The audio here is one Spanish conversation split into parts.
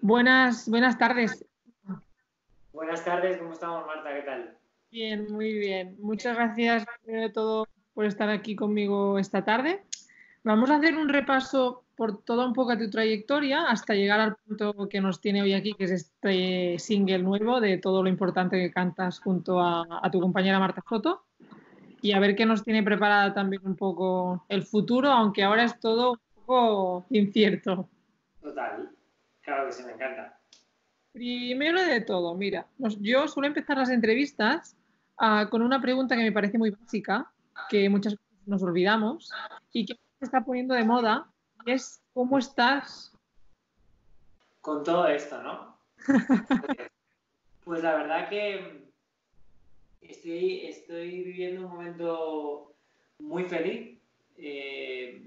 Buenas tardes. Buenas tardes, ¿cómo estamos, Marta? ¿Qué tal? Bien, muy bien. Muchas gracias primero de todo por estar aquí conmigo esta tarde. Vamos a hacer un repaso por toda un poco tu trayectoria hasta llegar al punto que nos tiene hoy aquí, que es este single nuevo de todo lo importante que cantas junto a tu compañera Marta Soto. Y a ver qué nos tiene preparada también un poco el futuro, aunque ahora es todo un poco incierto. Total, claro que sí, me encanta. Primero de todo, mira, yo suelo empezar las entrevistas con una pregunta que me parece muy básica, que muchas veces nos olvidamos y que se está poniendo de moda, y es ¿cómo estás? Con todo esto, ¿no? Pues la verdad que estoy viviendo un momento muy feliz eh,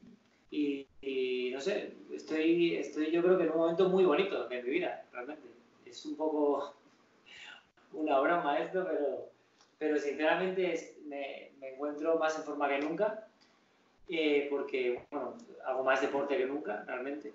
y no sé, estoy yo creo que en un momento muy bonito de mi vida, realmente. Es un poco una broma esto, pero sinceramente me encuentro más en forma que nunca, porque, bueno, hago más deporte que nunca, realmente.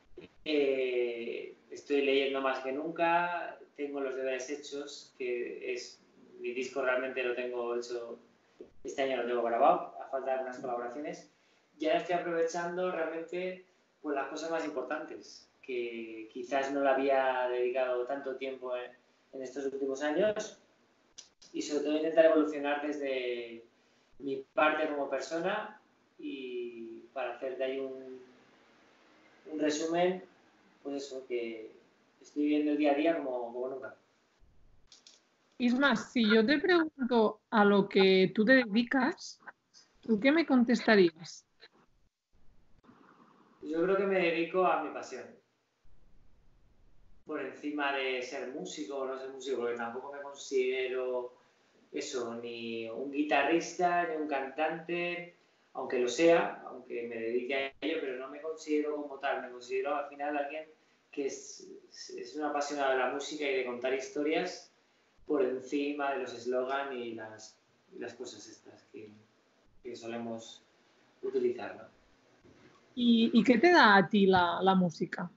Estoy leyendo más que nunca, tengo los deberes hechos, mi disco realmente lo tengo hecho, este año lo tengo grabado, a falta de algunas colaboraciones, y ahora estoy aprovechando realmente pues, las cosas más importantes, que quizás no le había dedicado tanto tiempo en estos últimos años, y sobre todo intentar evolucionar desde mi parte como persona y para hacer de ahí un resumen, pues eso, que estoy viviendo el día a día como nunca. Isma, si yo te pregunto a lo que tú te dedicas, ¿tú qué me contestarías? Yo creo que me dedico a mi pasión, por encima de ser músico o no ser músico, porque tampoco me considero eso, ni un guitarrista, ni un cantante, aunque lo sea, aunque me dedique a ello, pero no me considero como tal, me considero al final alguien que es un apasionado de la música y de contar historias por encima de los eslogan y las cosas estas que solemos utilizar, ¿no? ¿Y qué te da a ti la música?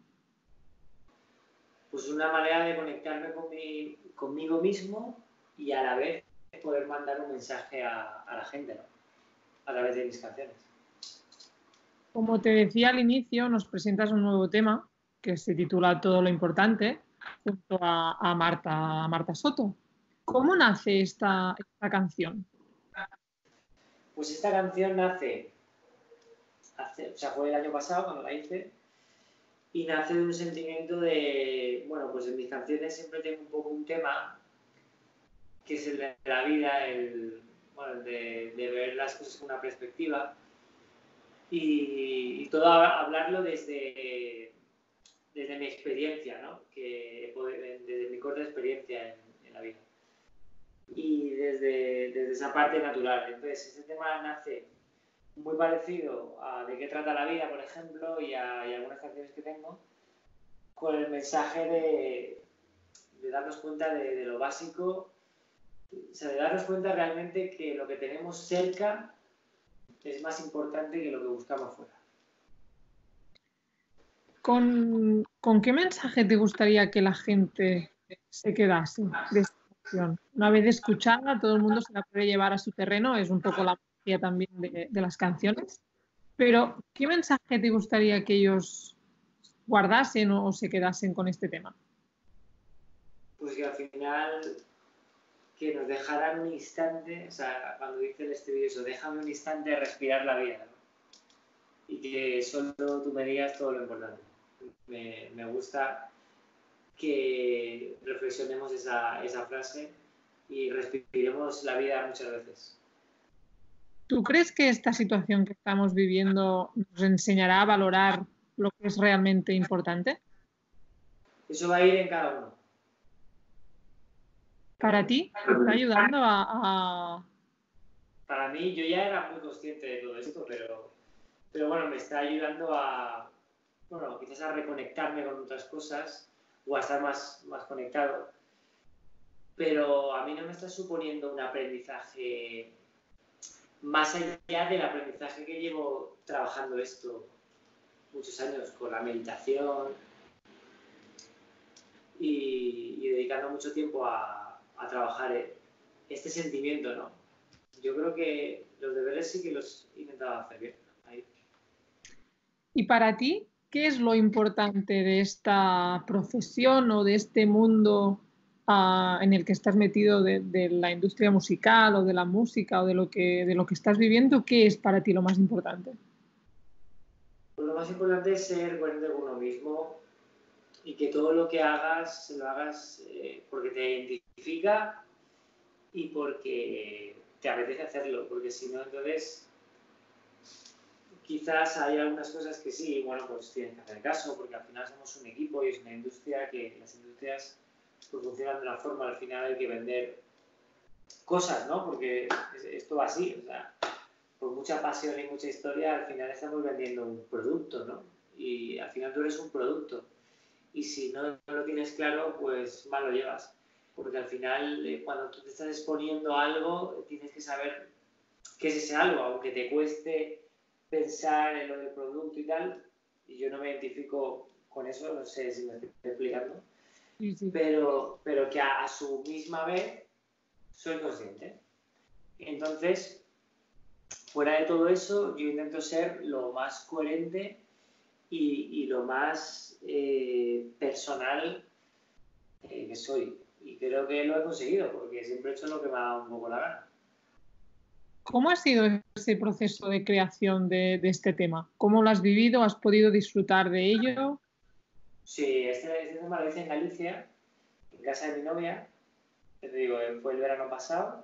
Pues una manera de conectarme conmigo mismo y a la vez poder mandar un mensaje a la gente, ¿no? A través de mis canciones. Como te decía al inicio, nos presentas un nuevo tema que se titula Todo lo importante, junto a Marta Soto. ¿Cómo nace esta canción? Pues esta canción o sea, fue el año pasado cuando la hice, y nace de un sentimiento de, bueno, pues en mis canciones siempre tengo un poco un tema que es el de la vida, bueno, de ver las cosas con una perspectiva y todo hablarlo desde mi experiencia, ¿no? Desde mi corta experiencia en la vida. Y desde esa parte natural. Entonces, ese tema nace muy parecido a De qué trata la vida, por ejemplo, y algunas canciones que tengo, con el mensaje de darnos cuenta de lo básico, o sea, de darnos cuenta realmente que lo que tenemos cerca es más importante que lo que buscamos fuera. ¿Con qué mensaje te gustaría que la gente se quedase de esta canción? Una vez escuchada, todo el mundo se la puede llevar a su terreno, es un poco la magia también de las canciones. Pero, ¿qué mensaje te gustaría que ellos guardasen o se quedasen con este tema? Pues que al final que nos dejaran un instante, o sea, cuando dice el estribillo eso, déjame un instante respirar la vida, ¿no? Y que solo tú me digas todo lo importante. Me gusta que reflexionemos esa frase y respiremos la vida muchas veces. ¿Tú crees que esta situación que estamos viviendo nos enseñará a valorar lo que es realmente importante? Eso va a ir en cada uno. ¿Para ti te está ayudando a... Para mí, yo ya era muy consciente de todo esto, pero bueno, me está ayudando bueno, quizás a reconectarme con otras cosas o a estar más conectado. Pero a mí no me está suponiendo un aprendizaje más allá del aprendizaje que llevo trabajando esto muchos años con la meditación, y dedicando mucho tiempo a trabajar este sentimiento, ¿no? Yo creo que los deberes sí que los he intentado hacer bien. Ahí. Y para ti, ¿qué es lo importante de esta profesión o de este mundo en el que estás metido de la industria musical o de la música o de lo que estás viviendo? ¿Qué es para ti lo más importante? Pues lo más importante es ser coherente con uno mismo y que todo lo que hagas, lo hagas porque te identifica y porque te apetece hacerlo, porque si no, entonces quizás hay algunas cosas que sí, bueno, pues tienes que hacer caso, porque al final somos un equipo y es una industria que las industrias pues, funcionan de una forma, al final hay que vender cosas, ¿no? Porque esto va así, o sea, por mucha pasión y mucha historia, al final estamos vendiendo un producto, ¿no? Y al final tú eres un producto. Y si no lo tienes claro, pues mal lo llevas. Porque al final, cuando tú te estás exponiendo a algo, tienes que saber qué es ese algo, aunque te cueste pensar en lo del producto y tal. Y yo no me identifico con eso, no sé si me estoy explicando. Sí, sí. Pero que a su misma vez soy consciente. Entonces, fuera de todo eso, yo intento ser lo más coherente y lo más personal que soy. Y creo que lo he conseguido, porque siempre he hecho lo que me ha dado un poco la gana. ¿Cómo ha sido ese proceso de creación de este tema? ¿Cómo lo has vivido? ¿Has podido disfrutar de ello? Sí, este tema lo hice en Galicia, en casa de mi novia. Te digo, fue el verano pasado.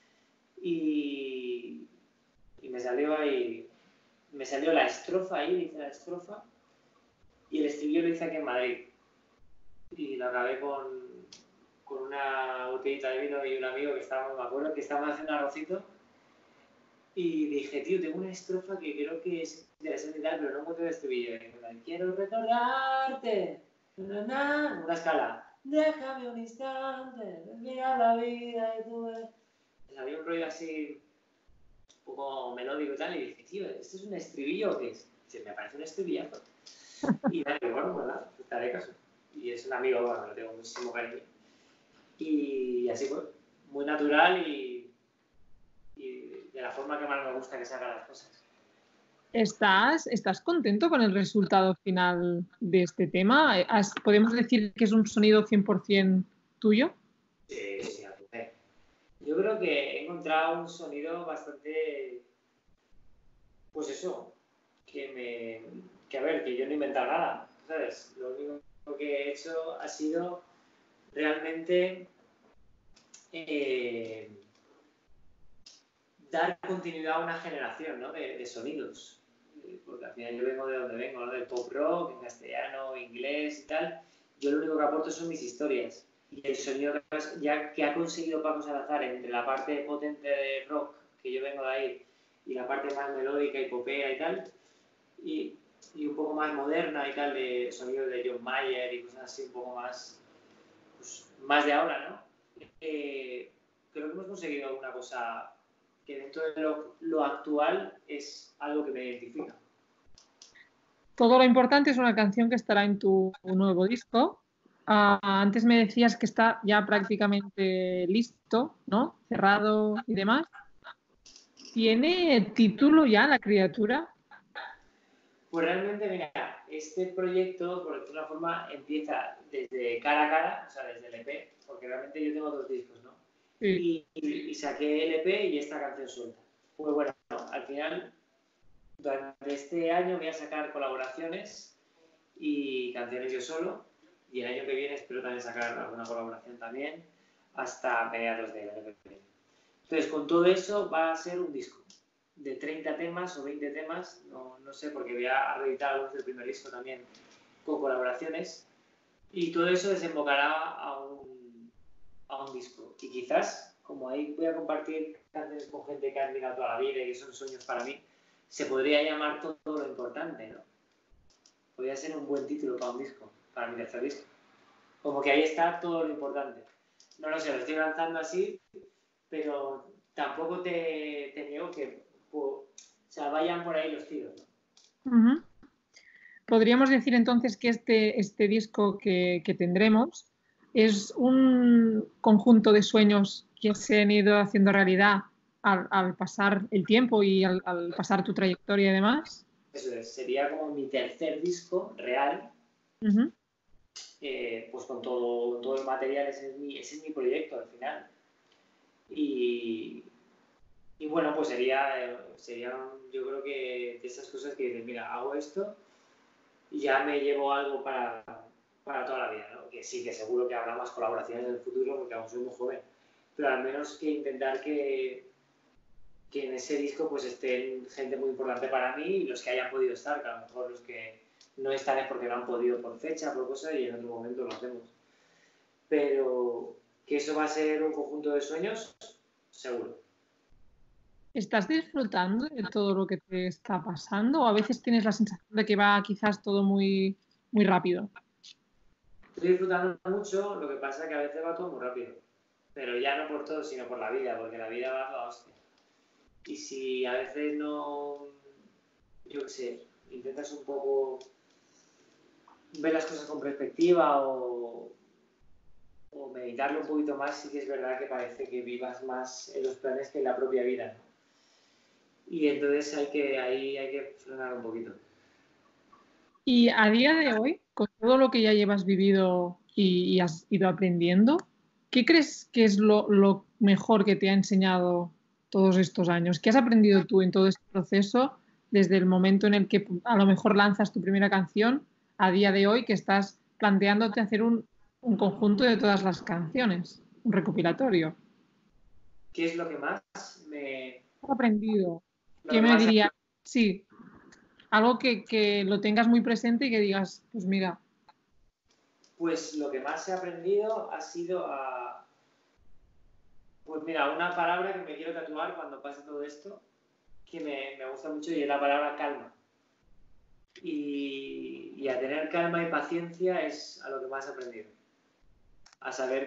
Y me salió ahí, me salió la estrofa ahí, hice la estrofa. Y el estribillo lo hice aquí en Madrid. Y lo acabé con una botellita de vino y un amigo que estábamos, me acuerdo, que estábamos haciendo un arrocito. Y dije, tío, tengo una estrofa que creo que es interesante y tal, pero no encuentro el estribillo. Y quiero recordarte, una escala. Déjame un instante, mirar la vida y tú ves. Pues había un rollo así, un poco melódico y tal, y dije, tío, ¿esto es un estribillo o qué es? Dice, me parece un estribillazo. Y dale, bueno, ¿verdad? Pues te haré caso. Y es un amigo, bueno, lo tengo muchísimo cariño. Y así fue, muy natural y de la forma que más me gusta que se hagan las cosas. ¿Estás contento con el resultado final de este tema? ¿Podemos decir que es un sonido 100% tuyo? Sí, sí, a tu vez. Yo creo que he encontrado un sonido bastante, pues eso, que a ver, que yo no he inventado nada, ¿sabes? Lo único que he hecho ha sido realmente dar continuidad a una generación, ¿no? de sonidos. Porque al final yo vengo de donde vengo, ¿no? Del pop rock, en castellano, inglés y tal. Yo lo único que aporto son mis historias. Y el sonido ya que ha conseguido Paco Salazar entre la parte potente de rock, que yo vengo de ahí, y la parte más melódica y popera y tal, y un poco más moderna y tal, de sonido de John Mayer y cosas así un poco más, pues, más de ahora, ¿no? Creo que hemos conseguido una cosa que dentro de lo actual es algo que me identifica. Todo lo importante es una canción que estará en tu nuevo disco. Antes me decías que está ya prácticamente listo, ¿no? Cerrado y demás. ¿Tiene título ya la criatura? Pues realmente, mira, este proyecto, por decirlo de una forma, empieza desde cara a cara, o sea, desde el EP, porque realmente yo tengo 2 discos, ¿no? Sí. Y saqué el EP y esta canción suelta. Pues bueno, al final, durante este año voy a sacar colaboraciones y canciones yo solo, y el año que viene espero también sacar alguna colaboración también, hasta mediados del año que viene. Entonces, con todo eso va a ser un disco de 30 temas o 20 temas, no sé, porque voy a reeditar algunos del primer disco también con colaboraciones, y todo eso desembocará a un disco. Y quizás, como ahí voy a compartir canciones con gente que ha admirado toda la vida y que son sueños para mí, se podría llamar Todo lo importante, ¿no? Podría ser un buen título para un disco, para mi tercer disco. Como que ahí está todo lo importante. No lo sé, lo estoy lanzando así, pero tampoco te niego que vayan por ahí los tiros, ¿no? Uh-huh. Podríamos decir entonces que este disco que tendremos ¿Es un conjunto de sueños que se han ido haciendo realidad al pasar el tiempo y al pasar tu trayectoria y demás? Eso es, sería como mi tercer disco real, Ujú. pues con todo el material, ese es mi proyecto al final. Y, y bueno, pues sería yo creo que de esas cosas que dices, mira, hago esto y ya me llevo algo para toda la vida, ¿no? Que sí, que seguro que habrá más colaboraciones en el futuro porque aún soy muy joven, pero al menos que intentar que en ese disco pues estén gente muy importante para mí y los que hayan podido estar, que a lo mejor los que no están es porque no han podido por fecha, por cosa, y en otro momento lo hacemos. Pero que eso va a ser un conjunto de sueños, seguro. ¿Estás disfrutando de todo lo que te está pasando o a veces tienes la sensación de que va quizás todo muy, muy rápido? Estoy disfrutando mucho, lo que pasa es que a veces va todo muy rápido. Pero ya no por todo, sino por la vida, porque la vida va a la hostia. Y si a veces no, yo qué sé, intentas un poco ver las cosas con perspectiva o meditarlo un poquito más, sí que es verdad que parece que vivas más en los planes que en la propia vida, ¿no? Y entonces ahí hay que frenar un poquito. Y a día de hoy, con todo lo que ya llevas vivido y has ido aprendiendo, ¿qué crees que es lo mejor que te ha enseñado todos estos años? ¿Qué has aprendido tú en todo este proceso desde el momento en el que a lo mejor lanzas tu primera canción a día de hoy que estás planteándote hacer un conjunto de todas las canciones, un recopilatorio? ¿Qué es lo que más me... ¿Qué has aprendido? Lo ¿Qué que me más... dirías? Sí, algo que lo tengas muy presente y que digas, pues mira, Pues lo que más he aprendido ha sido a... Pues mira, una palabra que me quiero tatuar cuando pase todo esto, que me gusta mucho y es la palabra calma. Y a tener calma y paciencia es a lo que más he aprendido. A saber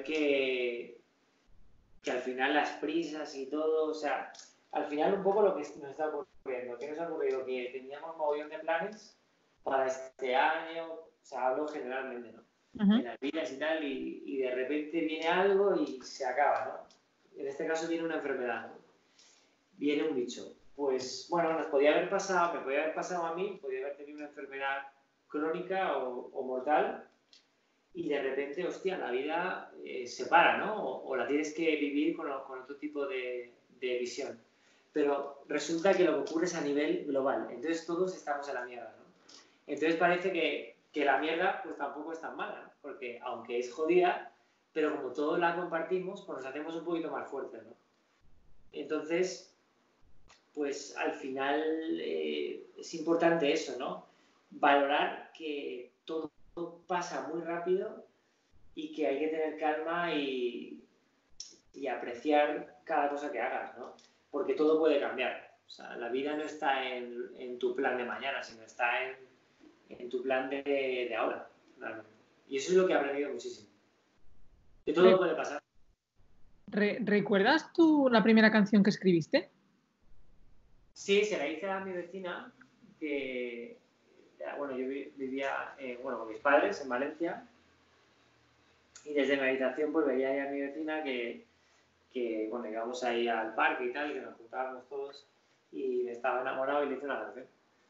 que al final las prisas y todo, o sea, al final un poco lo que nos está ocurriendo. ¿Qué nos ha ocurrido? Que teníamos un mogollón de planes para este año, o sea, hablo generalmente, ¿no? ujú. En las vidas y tal, y de repente viene algo y se acaba, ¿no? En este caso viene una enfermedad, ¿no? Viene un bicho. Pues bueno, nos podía haber pasado, me podía haber pasado a mí, podía haber tenido una enfermedad crónica o mortal, y de repente, hostia, la vida se para, ¿no? O la tienes que vivir con otro tipo de visión. Pero resulta que lo que ocurre es a nivel global, entonces todos estamos en la mierda, ¿no? Entonces parece que la mierda pues tampoco es tan mala, ¿no? Porque aunque es jodida, pero como todos la compartimos, pues nos hacemos un poquito más fuertes, ¿no? Entonces, pues al final es importante eso, ¿no? Valorar que todo pasa muy rápido y que hay que tener calma y apreciar cada cosa que hagas, ¿no? Porque todo puede cambiar. O sea, la vida no está en tu plan de mañana, sino está en tu plan de ahora, realmente. Y eso es lo que he aprendido muchísimo. Que todo Re- puede pasar. ¿Recuerdas tú la primera canción que escribiste? Sí, se la hice a mi vecina, que, bueno, yo vivía, bueno, con mis padres en Valencia, y desde mi habitación pues veía ahí a mi vecina que bueno, íbamos ahí al parque y tal, que nos juntábamos todos, y estaba enamorado y le hice una canción.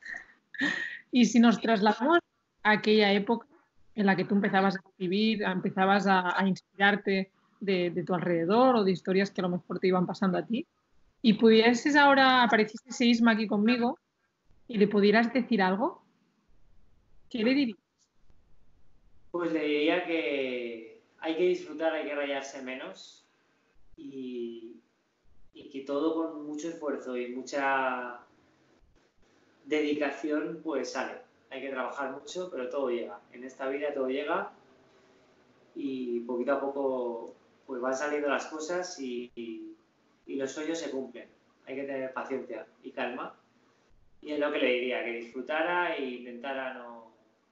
Y si nos trasladamos a aquella época en la que tú empezabas a escribir, empezabas a inspirarte de tu alrededor o de historias que a lo mejor te iban pasando a ti, y pudieses ahora, apareciese Isma aquí conmigo y le pudieras decir algo, ¿qué le dirías? Pues le diría que hay que disfrutar, hay que rayarse menos y, y que todo con mucho esfuerzo y mucha dedicación pues sale. Hay que trabajar mucho, pero todo llega. En esta vida todo llega y poquito a poco pues van saliendo las cosas y los sueños se cumplen. Hay que tener paciencia y calma. Y es lo que le diría, que disfrutara e intentara no,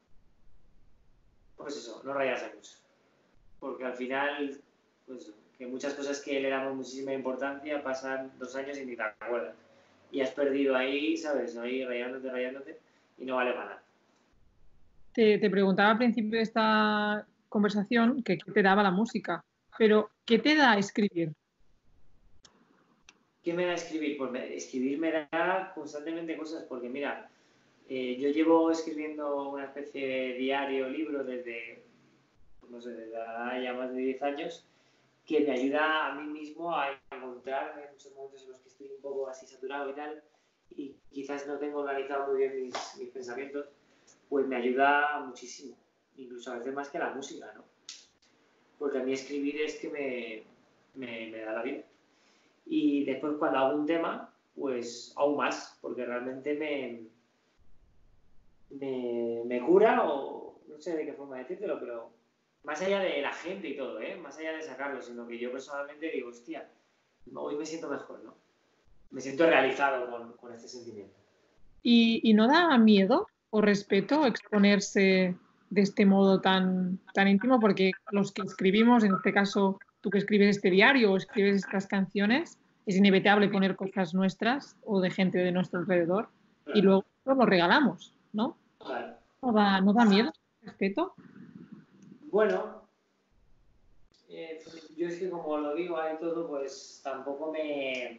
pues eso, no rayarse mucho. Porque al final, pues que muchas cosas que le damos muchísima importancia pasan 2 años y ni te acuerdas. Y has perdido ahí, ¿sabes? Ahí rayándote y no vale para nada. Te preguntaba al principio de esta conversación que qué te daba la música, pero ¿qué te da escribir? ¿Qué me da escribir? Pues escribir me da constantemente cosas, porque mira, yo llevo escribiendo una especie de diario, libro desde, no sé, desde ya más de 10 años, que me ayuda a mí mismo a encontrarme en muchos momentos en los que estoy un poco así saturado y tal, y quizás no tengo organizado muy bien mis pensamientos, pues me ayuda muchísimo, incluso a veces más que la música, ¿no? Porque a mí escribir es que me da la vida. Y después cuando hago un tema, pues aún más, porque realmente me cura, o no sé de qué forma decírtelo, pero más allá de la gente y todo, ¿eh? Más allá de sacarlo, sino que yo personalmente digo, hostia, hoy me siento mejor, ¿no? Me siento realizado con este sentimiento. ¿Y no da miedo o respeto exponerse de este modo tan íntimo? Porque los que escribimos, en este caso tú que escribes este diario o escribes estas canciones, es inevitable poner cosas nuestras o de gente de nuestro alrededor y Claro, luego lo regalamos, ¿no? claro. ¿No da miedo, respeto? Bueno, yo es que como lo digo ahí todo, pues tampoco me...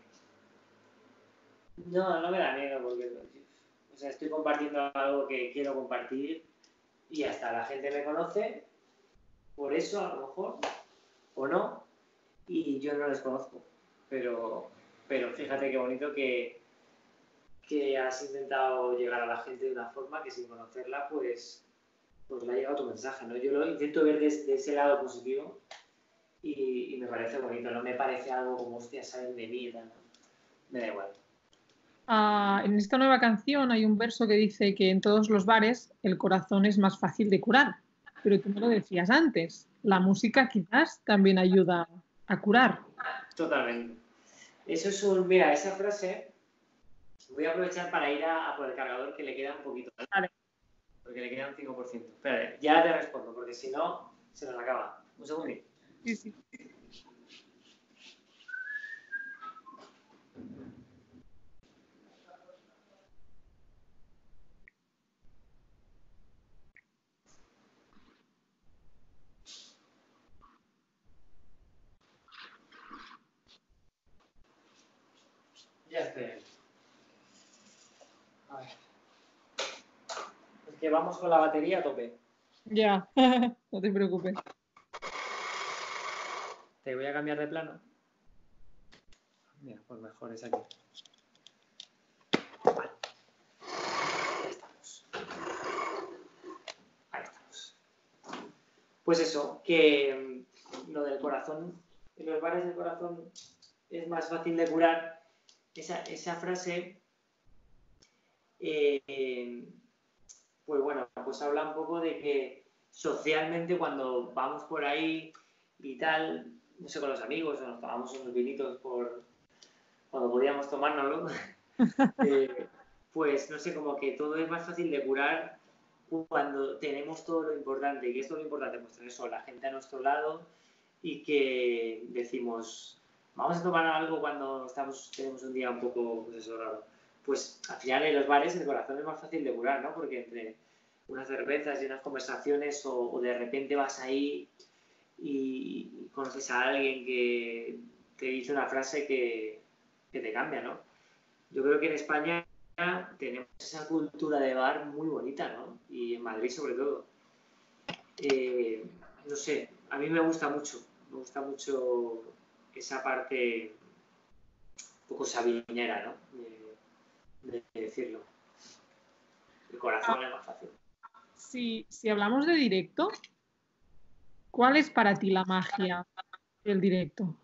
No me da miedo porque, o sea, estoy compartiendo algo que quiero compartir y hasta la gente me conoce por eso, a lo mejor, o no, y yo no les conozco. Pero fíjate qué bonito que has intentado llegar a la gente de una forma que sin conocerla, pues le ha llegado tu mensaje, ¿no? Yo lo intento ver desde ese lado positivo y me parece bonito, no me parece algo como, hostia, saben de mí, ¿no? Me da igual. En esta nueva canción hay un verso que dice que en todos los bares el corazón es más fácil de curar, pero tú me lo decías antes, la música quizás también ayuda a curar. Totalmente. Eso es un... Mira, esa frase voy a aprovechar para ir a por el cargador que le queda un poquito, ¿vale? Vale. Porque le queda un 5%. Espera, ya te respondo, porque si no, se nos acaba. Un segundito. Sí, sí. Ya estoy ahí. A ver. Es que vamos con la batería a tope. Ya, no te preocupes. Te voy a cambiar de plano. Mira, pues mejor es aquí. Vale. Ya estamos. Ahí estamos. Pues eso, que lo del corazón, en los bares del corazón es más fácil de curar. Esa frase, pues bueno, pues habla un poco de que socialmente cuando vamos por ahí y tal, no sé, con los amigos, o nos tomamos unos vinitos cuando podíamos tomárnoslo, pues no sé, como que todo es más fácil de curar cuando tenemos todo lo importante. ¿Y qué es todo lo importante? Pues tener eso, la gente a nuestro lado y que decimos, vamos a tomar algo cuando tenemos un día un poco, pues eso, raro. Pues al final en los bares el corazón es más fácil de curar, ¿no? Porque entre unas cervezas y unas conversaciones o de repente vas ahí y conoces a alguien que te dice una frase que te cambia, ¿no? Yo creo que en España tenemos esa cultura de bar muy bonita, ¿no? Y en Madrid sobre todo. No sé, a mí me gusta mucho esa parte un poco sabinera, ¿no? De decirlo. El Ah, corazón es más fácil. si hablamos de directo, ¿cuál es para ti la magia del directo?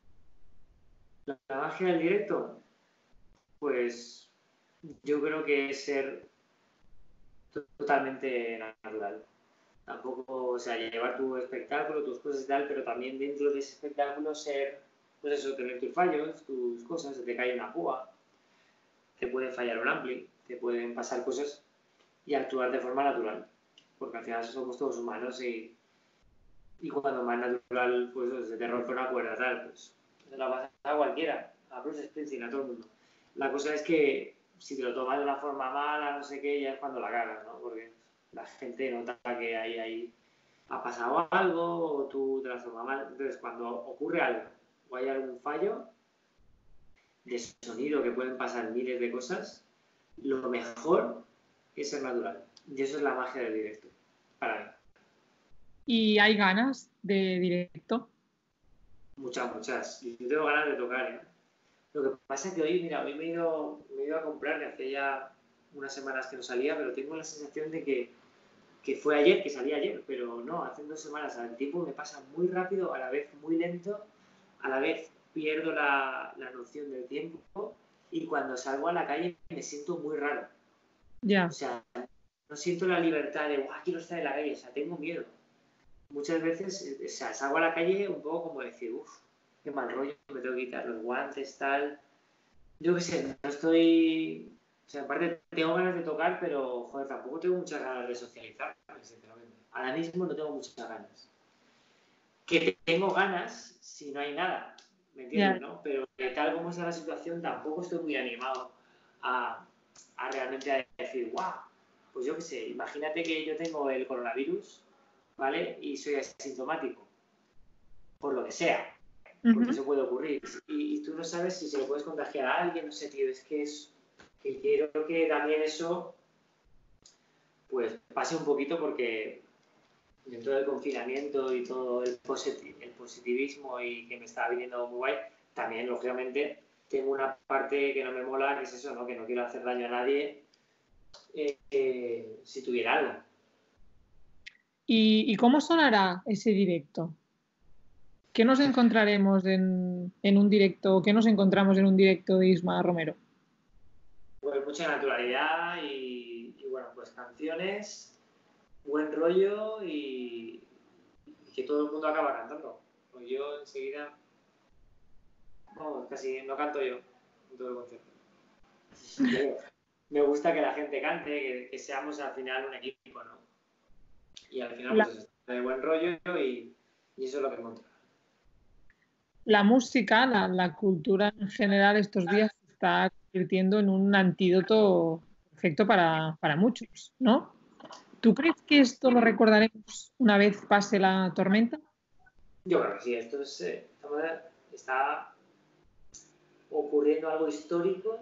La magia del directo, pues yo creo que es ser totalmente natural. Tampoco, o sea, llevar tu espectáculo, tus cosas y tal, pero también dentro de ese espectáculo ser, pues eso, tener tus fallos, tus cosas, se te cae una púa, te puede fallar un ampli, te pueden pasar cosas y actuar de forma natural, porque al final somos todos humanos y cuando más natural, pues eso, se te rompe una cuerda, tal, pues se la pasa a cualquiera, a Bruce Springsteen, a todo el mundo. La cosa es que si te lo tomas de una forma mala, no sé qué, ya es cuando la cagas, ¿no? Porque la gente nota que hay ahí. ha pasado algo o tú te lo has tomado mal. Entonces, cuando ocurre algo o hay algún fallo de sonido, que pueden pasar miles de cosas, lo mejor es ser natural. Y eso es la magia del directo, para mí. ¿Y hay ganas de directo? Muchas. Y yo tengo ganas de tocar, ¿eh? Lo que pasa es que hoy, mira, hoy me he ido a comprar, que hace ya unas semanas que no salía, pero tengo la sensación de que fue ayer, que salí ayer, pero no, hace 2 semanas. El tiempo me pasa muy rápido, a la vez muy lento, a la vez pierdo la noción del tiempo y cuando salgo a la calle me siento muy raro. Ya. O sea, no siento la libertad de, guau, quiero estar en la calle, o sea, tengo miedo. Muchas veces, o sea, salgo a la calle un poco como decir, uff, qué mal rollo, me tengo que quitar los guantes, tal. Yo qué sé, no estoy... O sea, aparte tengo ganas de tocar, pero, joder, tampoco tengo muchas ganas de socializar, sinceramente. Ahora mismo no tengo muchas ganas. Que tengo ganas si no hay nada, ¿me entiendes, Ya. no? Pero tal como está la situación, tampoco estoy muy animado a, realmente a decir, guau, pues yo qué sé, imagínate que yo tengo el coronavirus, ¿vale? Y soy asintomático, por lo que sea, porque eso puede ocurrir. Y tú no sabes si se lo puedes contagiar a alguien, no sé, tío, es que quiero que también eso, pues, pase un poquito porque dentro del confinamiento y todo el positivismo y que me está viniendo muy guay, también, lógicamente, tengo una parte que no me mola, que es eso, ¿no? Que no quiero hacer daño a nadie si tuviera algo. ¿Y cómo sonará ese directo? ¿Qué nos encontraremos en un directo? ¿Qué nos encontramos en un directo de Isma Romero? Pues mucha naturalidad y bueno, pues canciones, buen rollo y que todo el mundo acaba cantando. Pues yo enseguida, vamos, casi no canto yo en todo el concierto. Pero me gusta que la gente cante, que seamos al final un equipo, ¿no? Y al final, La, pues eso, de buen rollo y eso es lo que encuentro. la música, la cultura en general estos días se está convirtiendo en un antídoto perfecto para muchos, ¿no? ¿Tú crees que esto lo recordaremos una vez pase la tormenta? Yo creo que sí, está ocurriendo algo histórico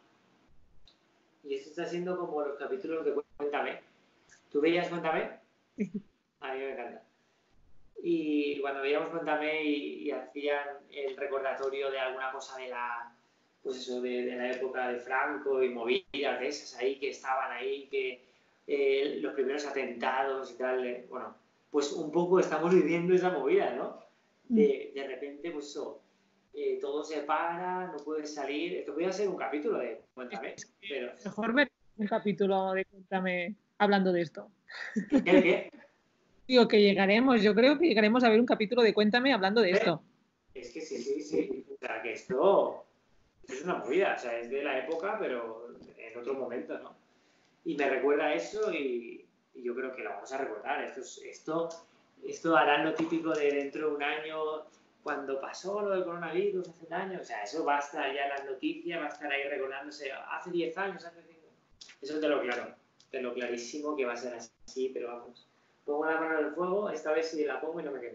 y esto está siendo como los capítulos de Cuéntame. ¿Tú veías Cuéntame? A mí me encanta. Y cuando veíamos Cuéntame y hacían el recordatorio de alguna cosa de la, pues eso, de la época de Franco y movidas de esas ahí que estaban ahí, que los primeros atentados y tal, bueno, pues un poco estamos viviendo esa movida, ¿no? De repente, pues eso, todo se para, no puedes salir. Esto podría ser un capítulo de Cuéntame, pero... Mejor ver un capítulo de Cuéntame hablando de esto. ¿Qué? Digo que llegaremos, yo creo que llegaremos a ver un capítulo de Cuéntame hablando de esto. Es que sí. O sea, que esto es una movida, o sea, es de la época, pero en otro momento, ¿no? Y me recuerda a eso y yo creo que lo vamos a recordar. Esto hará lo típico de dentro de un año, cuando pasó lo del coronavirus hace un año, o sea, eso va a estar ya en las noticias, va a estar ahí recordándose hace 10 años, hace 5. Eso te lo claro, te lo clarísimo que va a ser así, pero vamos. Pongo la mano en el fuego, esta vez sí la pongo y no me quedo.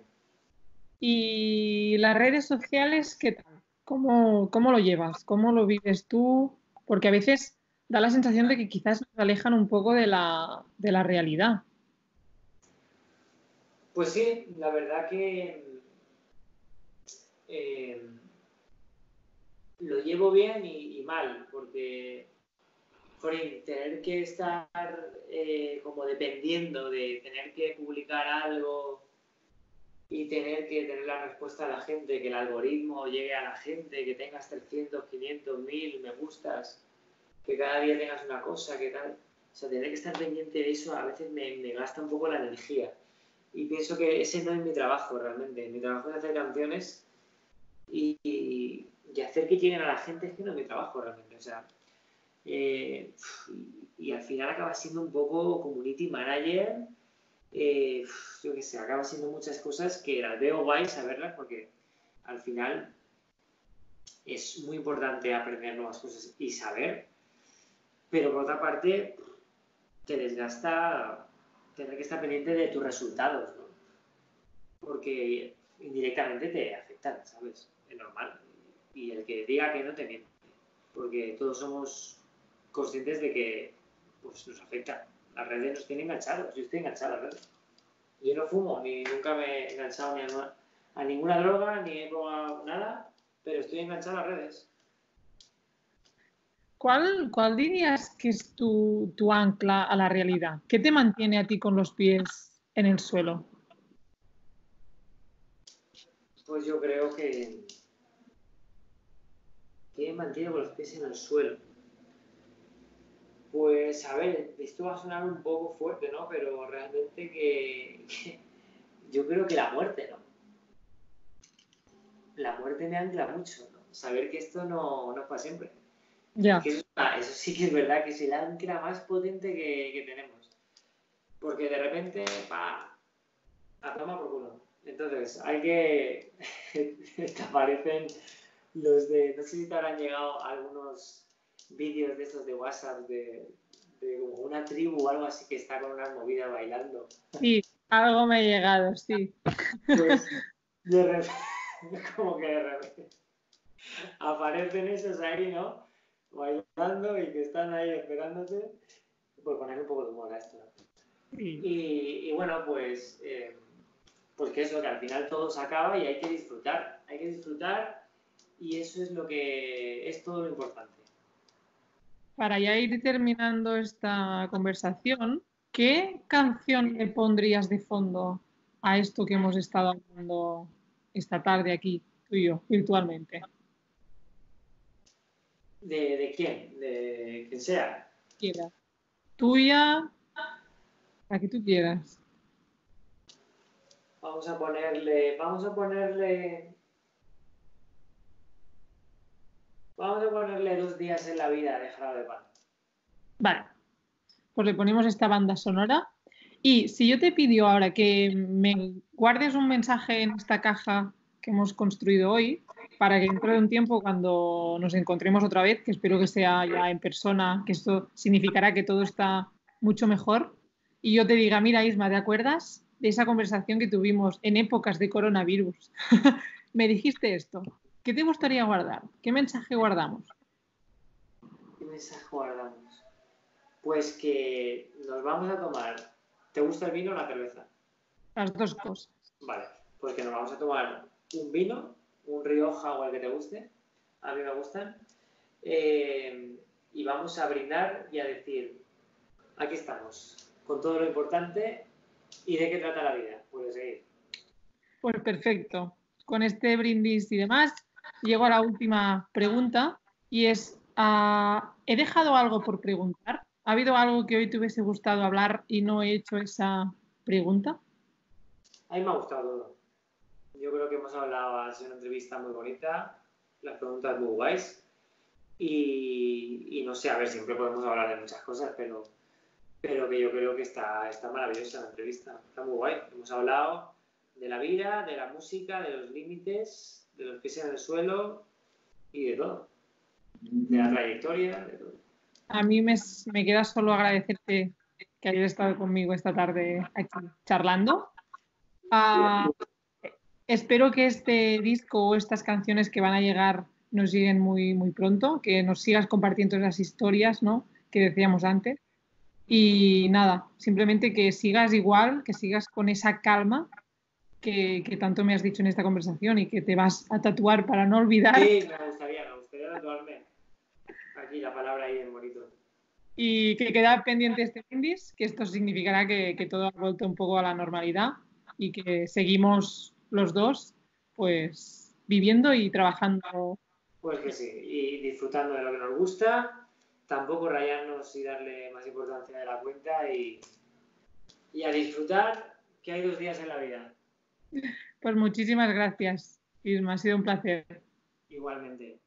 ¿Y las redes sociales, qué tal? ¿Cómo lo llevas? ¿Cómo lo vives tú? Porque a veces da la sensación de que quizás nos alejan un poco de la realidad. Pues sí, la verdad que eh, lo llevo bien y mal, porque joder, tener que estar como dependiendo de tener que publicar algo y tener que tener la respuesta de la gente, que el algoritmo llegue a la gente, que tengas 300, 500, 1000 me gustas, que cada día tengas una cosa, que tal. O sea, tener que estar pendiente de eso a veces me gasta un poco la energía. Y pienso que ese no es mi trabajo realmente. Mi trabajo es hacer canciones y hacer que lleguen a la gente, es que no es mi trabajo realmente. O sea, eh, y al final acaba siendo un poco community manager, yo qué sé, acaba siendo muchas cosas que las veo guay saberlas porque al final es muy importante aprender nuevas cosas y saber, pero por otra parte te desgasta tener que estar pendiente de tus resultados, ¿no? porque indirectamente te afectan, ¿sabes? Es normal. Y el que diga que no te miente, porque todos somos conscientes de que pues, nos afecta. Las redes nos tienen enganchados. Yo estoy enganchado a las redes. Yo no fumo, ni nunca me he enganchado ni a ninguna droga, ni he probado nada, pero estoy enganchado a las redes. ¿Cuál dirías que es tu ancla a la realidad? ¿Qué te mantiene a ti con los pies en el suelo? Pues yo creo que me mantiene con los pies en el suelo. Pues a ver, esto va a sonar un poco fuerte, ¿no? Pero realmente que yo creo que la muerte, ¿no? La muerte me ancla mucho, ¿no? Saber que esto no es para siempre. Ya. Que eso sí que es verdad, que es el ancla más potente que tenemos. Porque de repente, a tomar por culo. Entonces, hay que... te aparecen los de... No sé si te habrán llegado algunos vídeos de estos de WhatsApp de una tribu o algo así que está con unas movidas bailando. Sí, algo me ha llegado, sí. Pues de repente, como que de repente aparecen esos ahí, ¿no? Bailando y que están ahí esperándote. Por poner un poco de humor a esto. Sí. Y bueno, pues que eso, que al final todo se acaba y hay que disfrutar. Hay que disfrutar y eso es lo que es todo lo importante. Para ya ir terminando esta conversación, ¿qué canción le pondrías de fondo a esto que hemos estado hablando esta tarde aquí, tú y yo, virtualmente? ¿De quién? De quien sea. Quieras. Tuya, la que tú quieras. Vamos a ponerle 2 días en la vida de Jarabe de Palo. Vale, pues le ponemos esta banda sonora. Y si yo te pido ahora que me guardes un mensaje en esta caja que hemos construido hoy, para que dentro de un tiempo, cuando nos encontremos otra vez, que espero que sea ya en persona, que esto significará que todo está mucho mejor, y yo te diga, mira Isma, ¿te acuerdas de esa conversación que tuvimos en épocas de coronavirus? Me dijiste esto. ¿Qué te gustaría guardar? ¿Qué mensaje guardamos? ¿Qué mensaje guardamos? Pues que nos vamos a tomar. ¿Te gusta el vino o la cerveza? Las dos cosas. Vale, pues que nos vamos a tomar un vino, un Rioja o el que te guste. A mí me gustan. Y vamos a brindar y a decir, aquí estamos, con todo lo importante. ¿Y de qué trata la vida? Pues de seguir. Pues perfecto. Con este brindis y demás, llego a la última pregunta y es, ¿he dejado algo por preguntar? ¿Ha habido algo que hoy te hubiese gustado hablar y no he hecho esa pregunta? A mí me ha gustado todo. Yo creo que hemos hablado, ha sido una entrevista muy bonita, las preguntas muy guays. Y no sé, a ver, siempre podemos hablar de muchas cosas, pero que yo creo que está maravillosa la entrevista. Está muy guay. Hemos hablado de la vida, de la música, de los límites, de los pies en el suelo y de todo. De la trayectoria, de todo. A mí me queda solo agradecerte que hayas estado conmigo esta tarde aquí charlando. Ah, espero que este disco o estas canciones que van a llegar nos lleguen muy, muy pronto, que nos sigas compartiendo esas historias, ¿no?, que decíamos antes. Y nada, simplemente que sigas igual, que sigas con esa calma que tanto me has dicho en esta conversación y que te vas a tatuar para no olvidar. Sí, me gustaría tatuarme aquí la palabra ahí en bonito. Y que queda pendiente este brindis, que esto significará que todo ha vuelto un poco a la normalidad y que seguimos los dos pues viviendo y trabajando. Pues que sí, y disfrutando de lo que nos gusta, tampoco rayarnos y darle más importancia de la cuenta y a disfrutar, que hay 2 días en la vida. Pues muchísimas gracias, Isma, ha sido un placer. Igualmente.